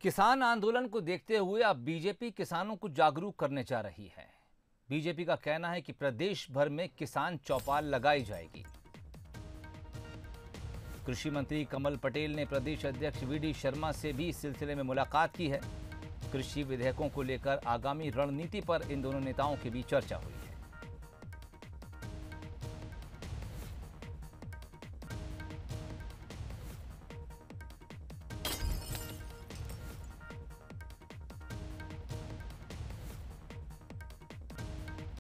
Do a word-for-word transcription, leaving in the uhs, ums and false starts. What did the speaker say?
किसान आंदोलन को देखते हुए अब बीजेपी किसानों को जागरूक करने जा रही है। बीजेपी का कहना है कि प्रदेश भर में किसान चौपाल लगाई जाएगी। कृषि मंत्री कमल पटेल ने प्रदेश अध्यक्ष वी डी शर्मा से भी इस सिलसिले में मुलाकात की है। कृषि विधेयकों को लेकर आगामी रणनीति पर इन दोनों नेताओं के बीच चर्चा हुई है।